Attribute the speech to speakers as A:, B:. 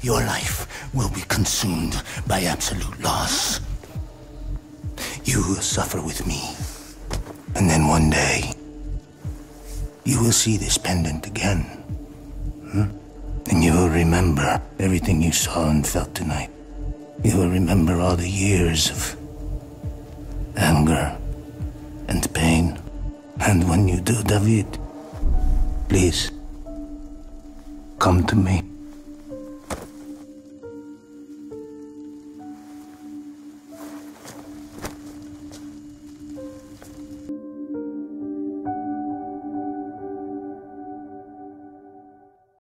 A: your life will be consumed by absolute loss. You will suffer with me. And then one day, you will see this pendant again. And you will remember everything you saw and felt tonight. You will remember all the years of anger and pain. And when you do, David, please, come to me.